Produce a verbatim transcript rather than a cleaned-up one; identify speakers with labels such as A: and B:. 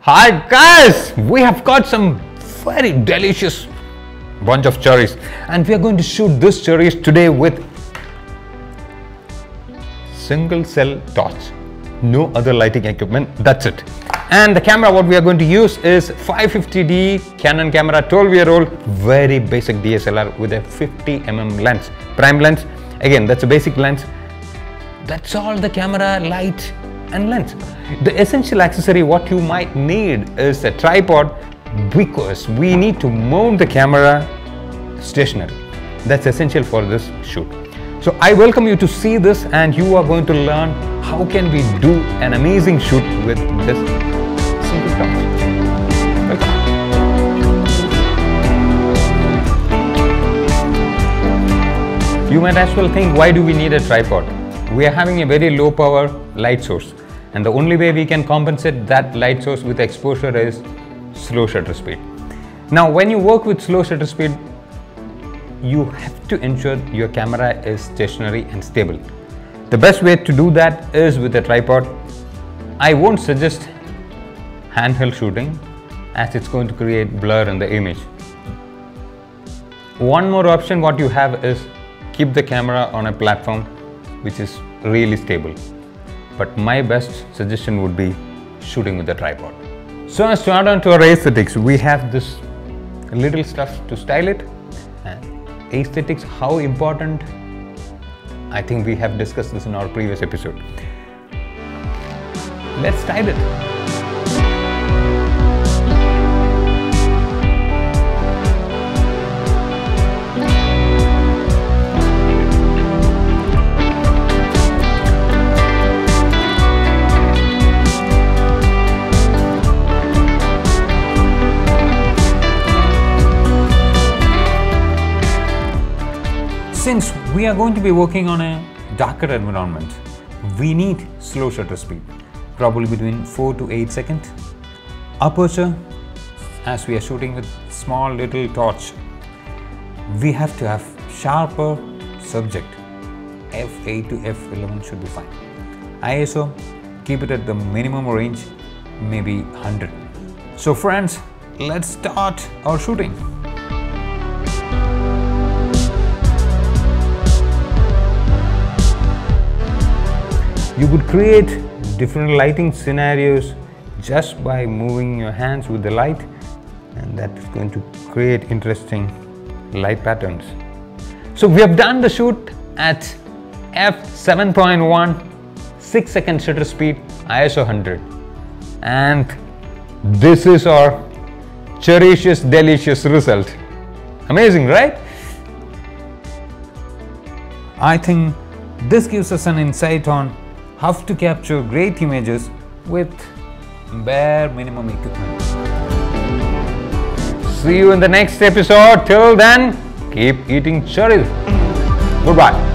A: Hi guys, we have got some very delicious bunch of cherries and we are going to shoot this cherries today with single cell torch. No other lighting equipment, that's it. And the camera what we are going to use is five fifty D Canon camera, twelve year old, very basic D S L R with a fifty millimeter lens, prime lens. Again, that's a basic lens. That's all the camera, light and lens. The essential accessory what you might need is a tripod because we need to mount the camera stationary. That's essential for this shoot. So I welcome you to see this and you are going to learn how can we do an amazing shoot with this single torch. Welcome. You might as well think, why do we need a tripod? We are having a very low power light source and the only way we can compensate that light source with exposure is slow shutter speed. Now when you work with slow shutter speed, you have to ensure your camera is stationary and stable. The best way to do that is with a tripod. I won't suggest handheld shooting as it's going to create blur in the image. One more option what you have is keep the camera on a platform which is really stable. But my best suggestion would be shooting with a tripod. So as to add on to our aesthetics, we have this little stuff to style it. And aesthetics, how important? I think we have discussed this in our previous episode. Let's style it. Since we are going to be working on a darker environment, we need slow shutter speed, probably between four to eight seconds. Aperture, as we are shooting with small little torch, we have to have sharper subject. F eight to F eleven should be fine. I S O, keep it at the minimum range, maybe one hundred. So friends, let's start our shooting. You could create different lighting scenarios just by moving your hands with the light, and that is going to create interesting light patterns. So we have done the shoot at f seven point one, six second shutter speed, I S O one hundred, and this is our chericious, delicious result. Amazing, right? I think this gives us an insight on how to capture great images with bare minimum equipment. See you in the next episode. Till then, keep eating cherries. Goodbye.